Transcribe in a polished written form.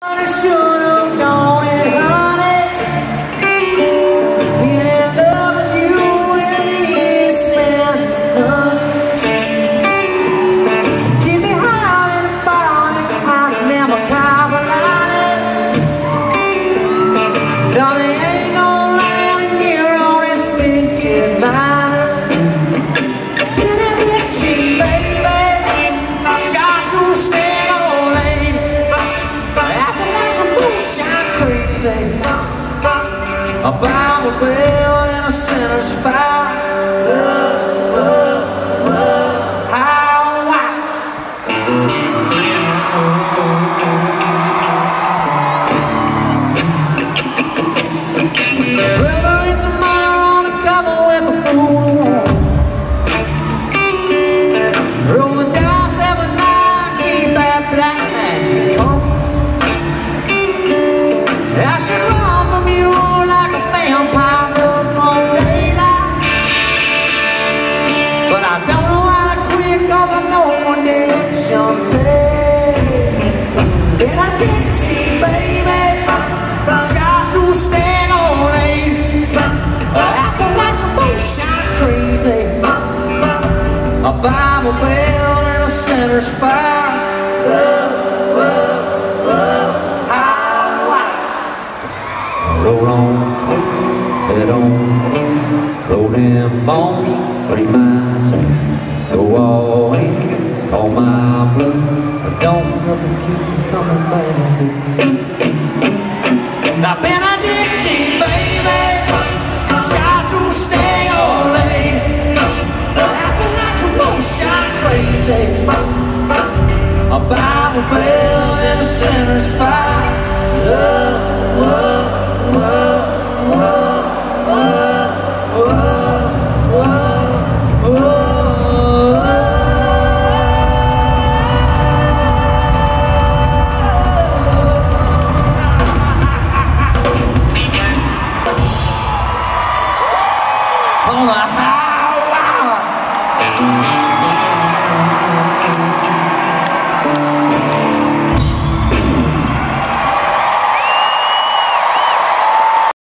I should have known it, honey. Being in love with you and me spent money. Keep me high in the bar, it's a hot member Carolina. No, there ain't no landing gear on this big jet liner. Been a bit cheap, baby. I shot to stand on lady. Acting like some bullshit crazy. A Bible bell in a sinner's fire. How I brother, it's a mother on the cover with a fool. Roll the dice every night, keep that black magic coat. I should run from you like a vampire does from daylight. But I don't know how to quit, cause I know one day it's your take. And I can't see, baby, got to stand on late. Acting like some bullshit crazy. A Bible bell in a sinner's fire. Roll on, head on, roll them bones, 3 miles in, go all in, call my bluff, I don't ever keep me coming back again. I've been addicted, baby, try to stay all late, acting like some bullshit crazy, a Bible bell in a sinner's fire. Whoa.